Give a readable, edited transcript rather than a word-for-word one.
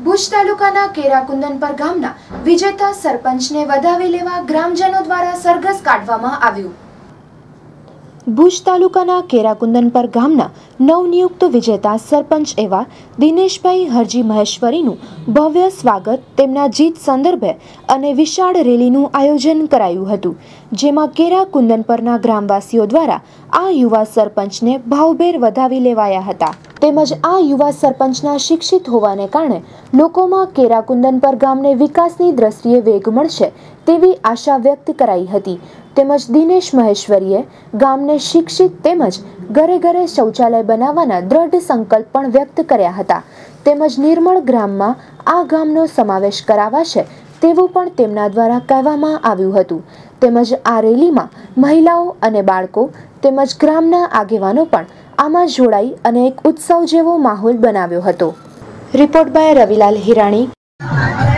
ભુજ તાલુકાના કેરાકુંદનપર ગામના વિજેતા સરપંચને વધાવી લેવા ગ્રામજનો દ્વારા સરઘસ કાઢવામાં આવ્યું। ભુજ તાલુકાના કેરાકુંદનપર ગામના નવનિયુક્ત વિજેતા સરપંચ એવા દિનેશભાઈ હરજી મહેશ્વરીનું ભવ્ય સ્વાગત તેમના જીત સંદર્ભે અને વિશાળ રેલીનું આયોજન કરાયું હતું, જેમાં કેરાકુંદનપરના ગ્રામવાસીઓ દ્વારા આ યુવા સરપંચને ભાવભેર વધાવી લેવાયા હતા। તેમજ આ યુવા સરપંચના શિક્ષિત હોવાને કારણે લોકોમાં કેરાકુંદનપર ગામને વિકાસની દ્રષ્ટિએ વેગ મળશે તેવી આશા વ્યક્ત કરાઈ હતી। તેમજ દિનેશ મહેશ્વરીએ ગામને શિક્ષિત તેમજ ઘરે ઘરે શૌચાલય બનાવવાના દ્રઢ સંકલ્પ પણ વ્યક્ત કર્યા હતા। તેમજ નિર્મળ ગ્રામમાં આ ગામનો સમાવેશ કરાવાશે તેવું પણ તેમના દ્વારા કહેવામાં આવ્યું હતું। તેમજ આ રેલીમાં મહિલાઓ અને બાળકો તેમજ ગ્રામના આગેવાનો પણ આમાં જોડાઈ અને એક ઉત્સવ જેવો માહોલ બનાવ્યો હતો। Report by Ravilal Hirani.